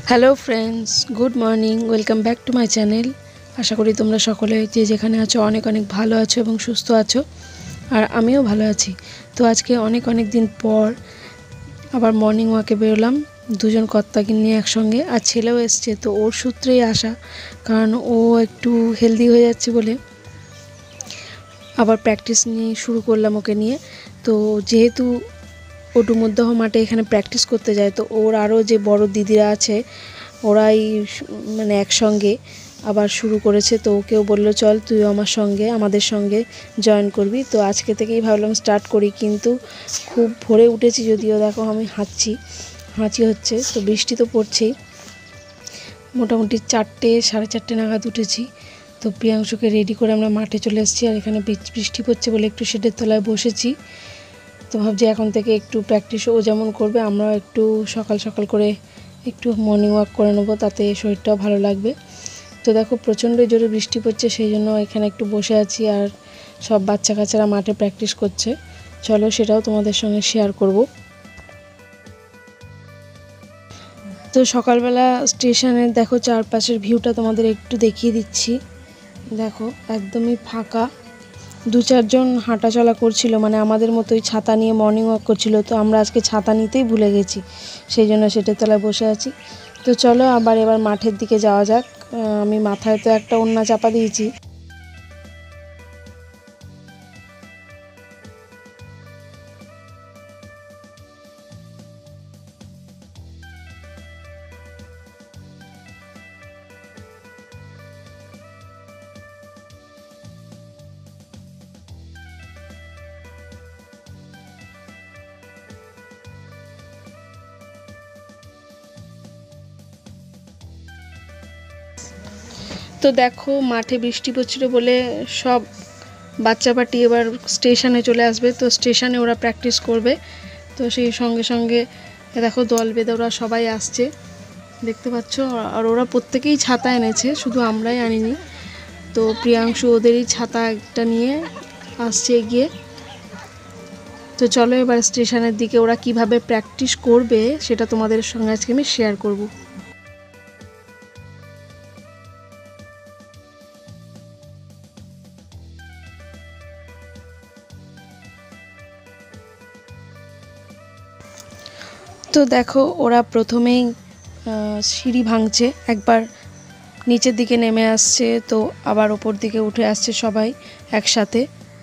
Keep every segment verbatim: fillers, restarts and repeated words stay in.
Hello friends, good morning. Welcome back to my channel. আশা করি তোমরা সকলে যে যেখানে আছো অনেক অনেক ভালো আছো এবং সুস্থ আছো, আর আমিও ভালো আছি। তো আজকে অনেক অনেক দিন পর আবার মর্নিং ওয়াকে বেরোলাম দুজন কর্তাকে নিয়ে একসঙ্গে, আর ছেলেও এসছে। তো ওর সূত্রেই আসা, কারণ ও একটু হেলদি হয়ে যাচ্ছে বলে আবার প্র্যাকটিস নিয়ে শুরু করলাম ওকে নিয়ে। তো যেহেতু ও ডুমুরদহ মাঠে এখানে প্র্যাকটিস করতে যায়, তো ওর আরও যে বড় দিদিরা আছে ওরাই মানে একসঙ্গে আবার শুরু করেছে। তো ওকেও বললো চল তুইও আমার সঙ্গে আমাদের সঙ্গে জয়েন করবি। তো আজকে থেকেই ভাবলাম স্টার্ট করি, কিন্তু খুব ভোরে উঠেছি, যদিও দেখো আমি হাঁচছি হাঁচি হচ্ছে। তো বৃষ্টি তো পড়ছেই, মোটামুটি চারটে সাড়ে চারটে নাগাদ উঠেছি। তো প্রিয়াংশুকে রেডি করে আমরা মাঠে চলে এসেছি, আর এখানে বৃষ্টি পড়ছে বলে একটু শেডের তলায় বসেছি। তো ভাবছি এখন থেকে একটু প্র্যাকটিস ও যেমন করবে আমরাও একটু সকাল সকাল করে একটু মর্নিং ওয়াক করে নেবো, তাতে শরীরটাও ভালো লাগবে। তো দেখো প্রচণ্ড জোরে বৃষ্টি পড়ছে, সেই জন্য এখানে একটু বসে আছি, আর সব বাচ্চা কাচ্চারা মাঠে প্র্যাকটিস করছে। চলো সেটাও তোমাদের সঙ্গে শেয়ার করব। তো সকালবেলা স্টেশনের দেখো চারপাশের ভিউটা তোমাদের একটু দেখিয়ে দিচ্ছি। দেখো একদমই ফাঁকা, দু চারজন হাঁটাচলা করছিল, মানে আমাদের মতোই ছাতা নিয়ে মর্নিং ওয়াক করছিল। তো আমরা আজকে ছাতা নিতেই ভুলে গেছি, সেই জন্য সেটার তলায় বসে আছি। তো চলো আবার এবার মাঠের দিকে যাওয়া যাক। আমি মাথায় তো একটা ওড়না চাপা দিয়েছি। তো দেখো মাঠে বৃষ্টি পড়ছিল বলে সব বাচ্চা পার্টি এবার স্টেশনে চলে আসবে। তো স্টেশনে ওরা প্র্যাকটিস করবে, তো সেই সঙ্গে সঙ্গে দেখো দল বেঁধে ওরা সবাই আসছে, দেখতে পাচ্ছ। আর ওরা প্রত্যেকেই ছাতা এনেছে, শুধু আমরাই আনিনি। তো প্রিয়াংশু ওদেরই ছাতা একটা নিয়ে আসছে এগিয়ে। তো চলো এবার স্টেশনের দিকে ওরা কিভাবে প্র্যাকটিস করবে সেটা তোমাদের সঙ্গে আজকে আমি শেয়ার করব। তো দেখো ওরা প্রথমেই সিঁড়ি ভাঙছে, একবার নিচের দিকে নেমে আসছে, তো আবার ওপর দিকে উঠে আসছে সবাই একসাথে।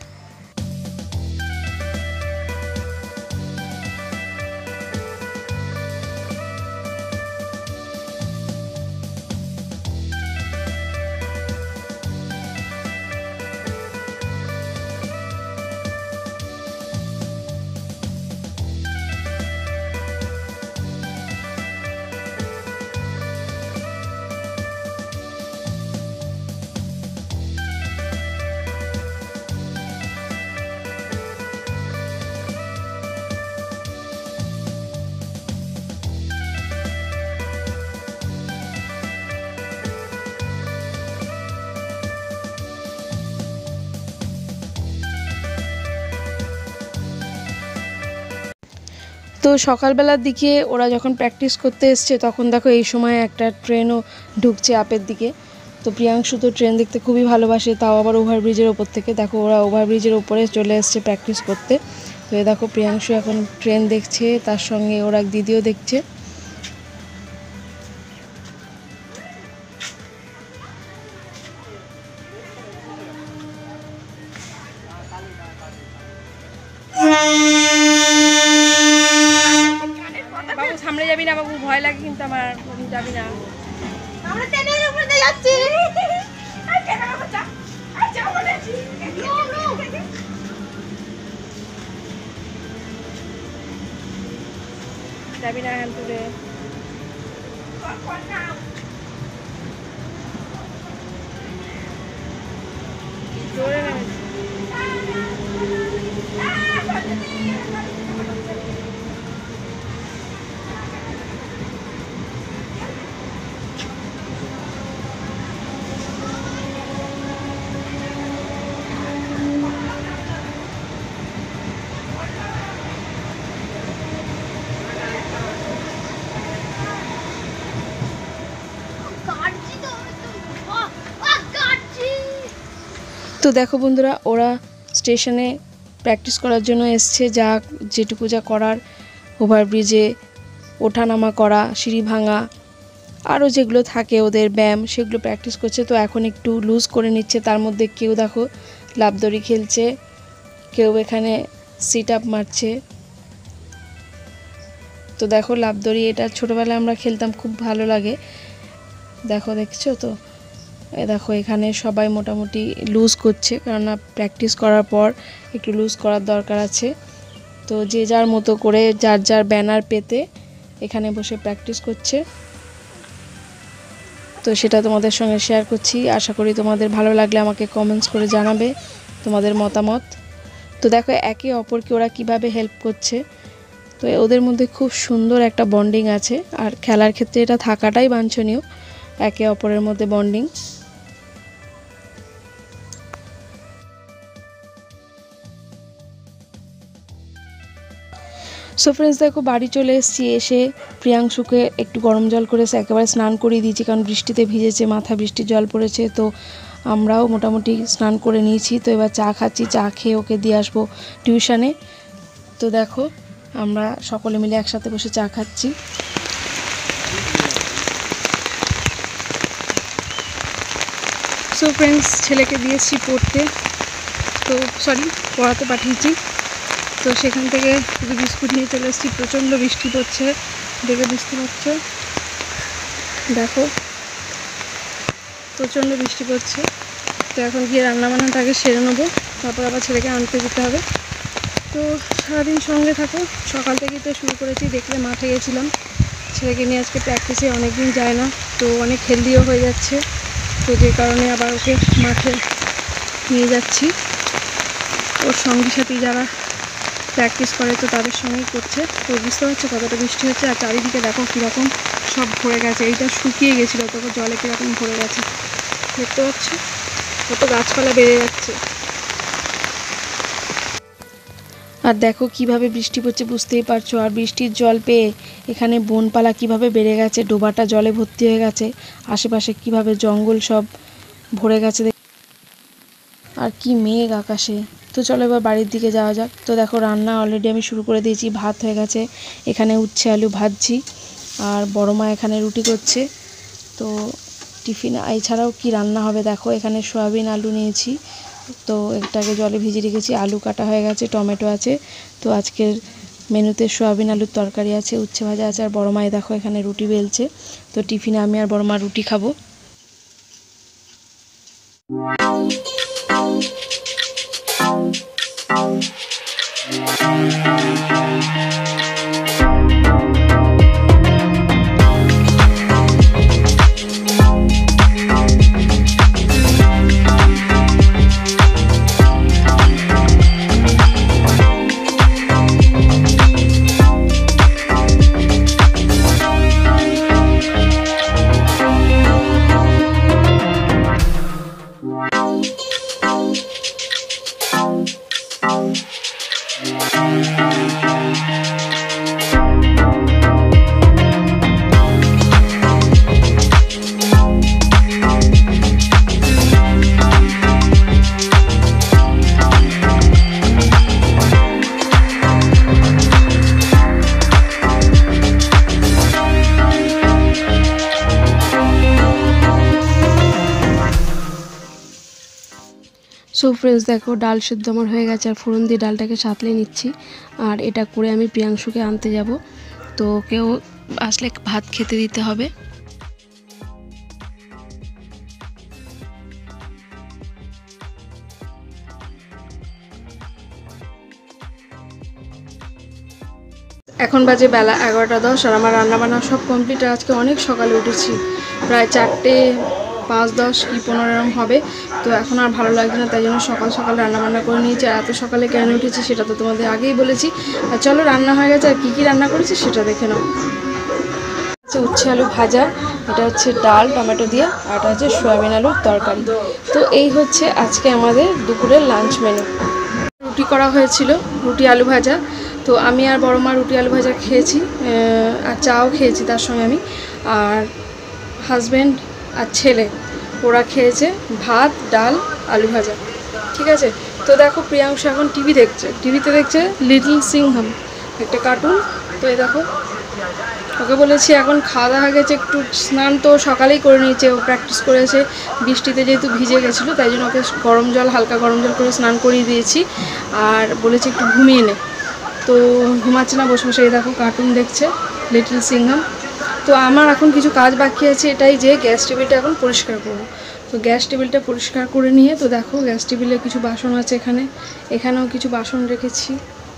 তো সকালবেলার দিকে ওরা যখন প্র্যাকটিস করতে এসছে তখন দেখো এই সময় একটা ট্রেনও ঢুকছে আপের দিকে। তো প্রিয়াংশু তো ট্রেন দেখতে খুবই ভালোবাসে, তাও আবার ওভারব্রিজের ওপর থেকে। দেখো ওরা ওভারব্রিজের ওপরে চলে এসছে প্র্যাকটিস করতে। তো এ দেখো প্রিয়াংশু এখন ট্রেন দেখছে, তার সঙ্গে ওরা এক দিদিও দেখছে। বাবু সামনে যাবি না বাবু, ভয় লাগে কিন্তু আমার, যাবি না। আমরা ট্রেনের উপরে যাচ্ছি, যাবি না হ্যাঁ তুলে জোরে নেমেছি। তো দেখো বন্ধুরা, ওরা স্টেশনে প্র্যাকটিস করার জন্য এসছে, যা যেটুকু যা করার, ওভারব্রিজে ওঠানামা করা, সিঁড়ি ভাঙা, আরও যেগুলো থাকে ওদের ব্যায়াম, সেগুলো প্র্যাকটিস করছে। তো এখন একটু লুজ করে নিচ্ছে। তার মধ্যে কেউ দেখো লাফদড়ি খেলছে, কেউ এখানে সিট আপ মারছে। তো দেখো লাফদড়ি, এটা ছোটোবেলায় আমরা খেলতাম, খুব ভালো লাগে। দেখো দেখছো তো, এ দেখো এখানে সবাই মোটামুটি লুজ করছে, কেননা প্র্যাকটিস করার পর একটু লুজ করার দরকার আছে। তো যে যার মতো করে যার যার ব্যানার পেতে এখানে বসে প্র্যাকটিস করছে। তো সেটা তোমাদের সঙ্গে শেয়ার করছি। আশা করি তোমাদের ভালো লাগলে আমাকে কমেন্টস করে জানাবে তোমাদের মতামত। তো দেখো একে অপরকে ওরা কিভাবে হেল্প করছে। তো ওদের মধ্যে খুব সুন্দর একটা বন্ডিং আছে, আর খেলার ক্ষেত্রে এটা থাকাটাই বাঞ্ছনীয়, একে অপরের মধ্যে বন্ডিং। সো ফ্রেন্ডস দেখো বাড়ি চলে এসেছি। এসে প্রিয়াংশুকে একটু গরম জল করে একেবারে স্নান করিয়ে দিয়েছি, কারণ বৃষ্টিতে ভিজেছে, মাথা বৃষ্টির জল পড়েছে। তো আমরাও মোটামুটি স্নান করে নিয়েছি। তো এবার চা খাচ্ছি, চা খেয়ে ওকে দিয়ে আসবো টিউশনে। তো দেখো আমরা সকলে মিলে একসাথে বসে চা খাচ্ছি। সো ফ্রেন্ডস ছেলেকে দিয়েছি পড়তে, তো সরি পড়াতে পাঠিয়েছি। তো সেখান থেকে শুধু বিস্কুট নিয়ে চলে এসেছি। প্রচণ্ড বৃষ্টি পড়ছে, দেখে বুঝতে পারছো, দেখো প্রচণ্ড বৃষ্টি পড়ছে। তো এখন গিয়ে রান্নাবান্নাটাকে সেরে নেবো, তারপর আবার ছেলেকে আনতে যেতে হবে। তো সারাদিন সঙ্গে থাকো। সকাল থেকেই তো শুরু করেছি, দেখলে মাঠে গেছিলাম ছেলেকে নিয়ে, আজকে প্র্যাকটিসে অনেক দিন যায় না, তো অনেক হেলদিও হয়ে যাচ্ছে। তো যে কারণে আবার ওকে মাঠে নিয়ে যাচ্ছি। ওর সঙ্গী সাথী যারা প্র্যাকটিস করে তো তাদের সঙ্গেই করছে। তো বুঝতে পারছো কতটা বৃষ্টি হচ্ছে, আর চারিদিকে দেখো কীরকম সব ভরে গেছে। এইটা শুকিয়ে গেছিলো, তবে জলে কীরকম ভরে গেছে দেখতে পাচ্ছ, কত গাছপালা বেড়ে যাচ্ছে। আর দেখো কিভাবে বৃষ্টি পড়ছে বুঝতেই পারছো। আর বৃষ্টির জল পেয়ে এখানে বনপালা কিভাবে বেড়ে গেছে, ডোবাটা জলে ভর্তি হয়ে গেছে, আশেপাশে কিভাবে জঙ্গল সব ভরে গেছে, আর কি মেঘ আকাশে। তো চলো এবার বাড়ির দিকে যাওয়া যাক। তো দেখো রান্না অলরেডি আমি শুরু করে দিয়েছি, ভাত হয়ে গেছে, এখানে উচ্ছে আলু ভাজছি, আর বড় মা এখানে রুটি করছে। তো টিফিন এছাড়াও কি রান্না হবে দেখো, এখানে সয়াবিন আলু নিয়েছি, তো এটাকে জলে ভিজিয়ে রেখেছি, আলু কাটা হয়ে গেছে, টমেটো আছে। তো আজকের মেনুতে সয়াবিন আলুর তরকারি আছে, উচ্ছে ভাজা আছে, আর বড় মাই দেখো এখানে রুটি বেলছে। তো টিফিনে আমি আর বড় মা রুটি খাবো। সো ফ্রেন্ডস দেখো ডাল সেদ্ধ আমার হয়ে গেছে, আর ফোড়ন দিয়ে ডালটাকে সাঁতলে নিচ্ছি। আর এটা করে আমি প্রিয়াংশুকে আনতে যাব, তো কেউ আসলে ভাত খেতে দিতে হবে। এখন বাজে বেলা এগারোটা দশ, আর আমার রান্নাবান্না সব কমপ্লিট। আর আজকে অনেক সকালে উঠেছি, প্রায় চারটে পাঁচ দশ কি পনেরো এরম হবে। তো এখন আর ভালো লাগছে না, তাই জন্য সকাল সকাল রান্নাবান্না করে নিয়েছি। আর এত সকালে কেন উঠেছি সেটা তো তোমাদের আগেই বলেছি। আর চলো রান্না হয়ে গেছে, আর কী কী রান্না করেছি সেটা দেখে নাও। হচ্ছে উচ্ছে আলু ভাজা, এটা হচ্ছে ডাল টমেটো দিয়ে, আর এটা হচ্ছে সয়াবিন আলুর তরকারি। তো এই হচ্ছে আজকে আমাদের দুপুরের লাঞ্চ মেনু। রুটি করা হয়েছিল, রুটি আলু ভাজা। তো আমি আর বড় মা রুটি আলু ভাজা খেয়েছি, আর চাও খেয়েছি তার সঙ্গে আমি। আর হাজব্যান্ড আর ছেলে ওরা খেয়েছে ভাত ডাল আলু ভাজা। ঠিক আছে। তো দেখো প্রিয়াংশু এখন টিভি দেখছে, টিভিতে দেখছে লিটল সিংহাম, একটা কার্টুন। তো এই দেখো ওকে বলেছি এখন খাওয়া দাওয়া হয়ে গেছে, একটু স্নান তো সকালেই করে নিয়েছে, ও প্র্যাকটিস করেছে, বৃষ্টিতে যেহেতু ভিজে গেছিলো তাই জন্য ওকে গরম জল হালকা গরম জল করে স্নান করিয়ে দিয়েছি, আর বলেছি একটু ঘুমিয়ে নে। তো ঘুমাচ্ছে না, বসে বসে এই দেখো কার্টুন দেখছে লিটল সিংহাম। তো আমার এখন কিছু কাজ বাকি আছে, এটাই যে গ্যাস টেবিলটা এখন পরিষ্কার করবো। তো গ্যাস টেবিলটা পরিষ্কার করে নিয়ে, তো দেখো গ্যাস টেবিলে কিছু বাসন আছে, এখানে এখানেও কিছু বাসন রেখেছি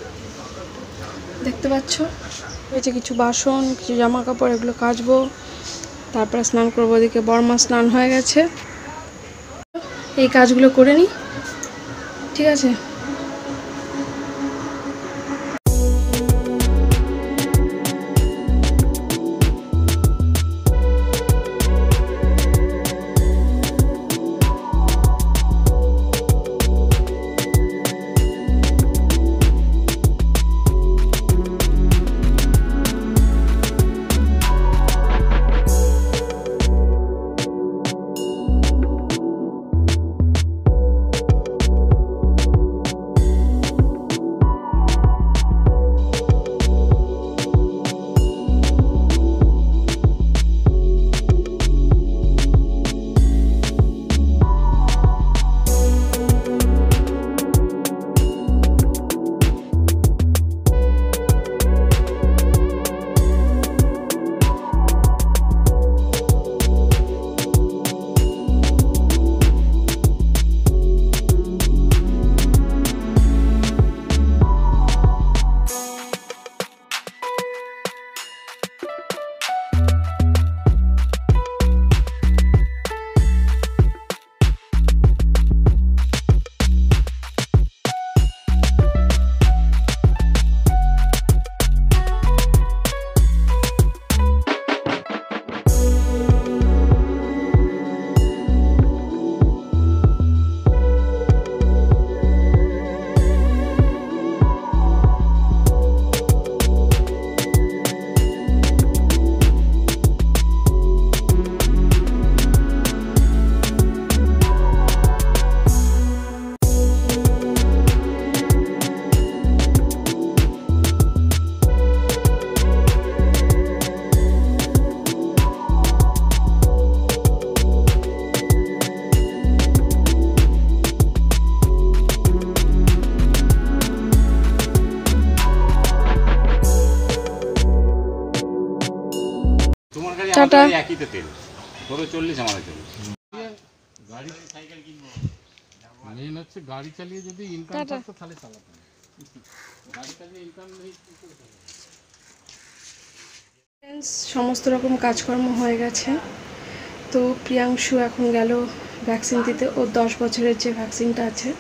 দেখতে পাচ্ছ। হয়েছে কিছু বাসন, কিছু জামা কাপড়, এগুলো কাচবো, তারপরে স্নান করবো। ওদিকে বড়মা স্নান হয়ে গেছে, এই কাজগুলো করে নিই, ঠিক আছে। টাটা। গাড়ি চালিয়ে যদি ইনকাম করতো তাহলে চালাতাম, গাড়ি চালিয়ে ইনকাম নেই। সমস্ত রকম কাজকর্ম হয়ে গেছে। তো প্রিয়াংশু এখন গেল ভ্যাকসিন দিতে, ওর দশ বছরের যে ভ্যাকসিনটা আছে।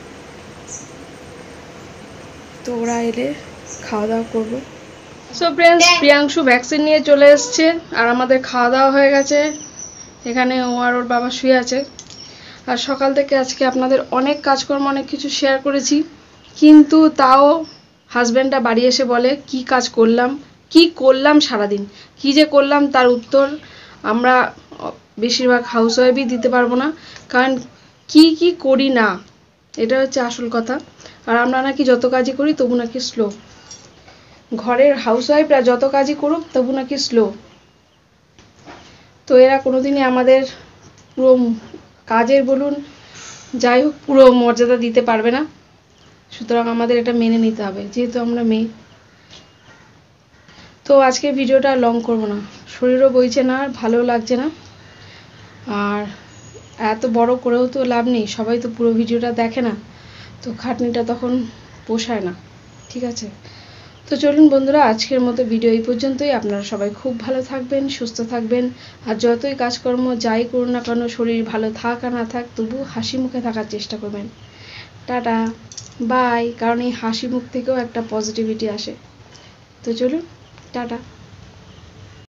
তো ওরা এলে খাওয়া দাওয়া করবো। সো ফ্রেন্ডস, প্রিয়াংশু ভ্যাকসিন নিয়ে চলে এসছে, আর আমাদের খাওয়া দাওয়া হয়ে গেছে। এখানে ও আর ওর বাবা শুয়ে আছে। আর সকাল থেকে আজকে আপনাদের অনেক কাজকর্ম অনেক কিছু শেয়ার করেছি, কিন্তু তাও হাজব্যান্ডটা বাড়ি এসে বলে কি কাজ করলাম, কি করলাম সারাদিন, কি যে করলাম তার উত্তর আমরা বেশিরভাগ হাউসওয়াইফই দিতে পারবো না, কারণ কি কি করি না, এটা হচ্ছে আসল কথা। আর আমরা নাকি যত কাজই করি তবু নাকি স্লো, ঘরের হাউসওয়াইফরা যত কাজই করুক তবু নাকি স্লো। তো এরা কোনোদিনই আমাদের পুরো কাজের বলুন যাই হোক পুরো মর্যাদা দিতে পারবে না, সুতরাং আমাদের এটা মেনে নিতে হবে, যেহেতু আমরা মেয়ে। তো আজকে ভিডিওটা লং করব না, শরীরও বইছে না, আর ভালো লাগছে না, আর এত বড় করেও তো লাভ নেই, সবাই তো পুরো ভিডিওটা দেখে না, তো খাটনিটা তখন পোষায় না, ঠিক আছে। তো চলুন বন্ধুরা, আজকের মতো ভিডিও এই পর্যন্তই। আপনারা সবাই খুব ভালো থাকবেন, সুস্থ থাকবেন, আর যতই কাজকর্ম যাই করুন না কেন, শরীর ভালো থাক আর না থাক, তবু হাসি মুখে থাকার চেষ্টা করবেন। Tata, bye. কারণ এই হাসি মুখ থেকেও একটা পজিটিভিটি আসে। তো চলুন, টাটা।